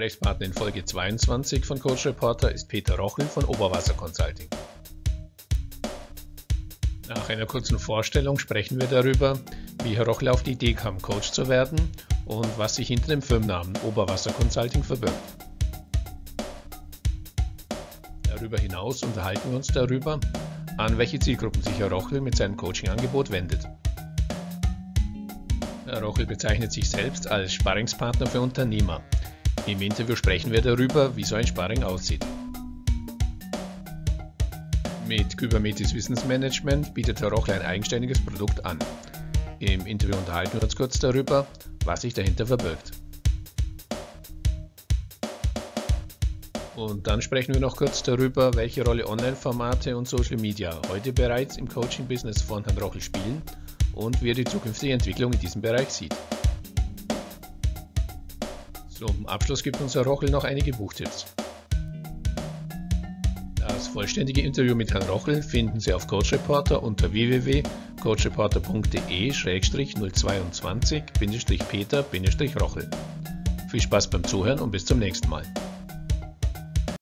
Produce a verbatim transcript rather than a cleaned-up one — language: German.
Gesprächspartner in Folge zweiundzwanzig von Coach Reporter ist Peter Rochel von Oberwasser Consulting. Nach einer kurzen Vorstellung sprechen wir darüber, wie Herr Rochel auf die Idee kam, Coach zu werden und was sich hinter dem Firmennamen Oberwasser Consulting verbirgt. Darüber hinaus unterhalten wir uns darüber, an welche Zielgruppen sich Herr Rochel mit seinem Coaching-Angebot wendet. Herr Rochel bezeichnet sich selbst als Sparringspartner für Unternehmer. Im Interview sprechen wir darüber, wie so ein Sparring aussieht. Mit Kybernetis Wissensmanagement bietet Herr Rochel ein eigenständiges Produkt an. Im Interview unterhalten wir uns kurz darüber, was sich dahinter verbirgt. Und dann sprechen wir noch kurz darüber, welche Rolle Online-Formate und Social Media heute bereits im Coaching-Business von Herrn Rochel spielen und wie er die zukünftige Entwicklung in diesem Bereich sieht. Zum Abschluss gibt uns Herr Rochel noch einige Buchtipps. Das vollständige Interview mit Herrn Rochel finden Sie auf Coach Reporter unter w w w punkt coach reporter punkt de slash null zweiundzwanzig Peter Rochel. Viel Spaß beim Zuhören und bis zum nächsten Mal.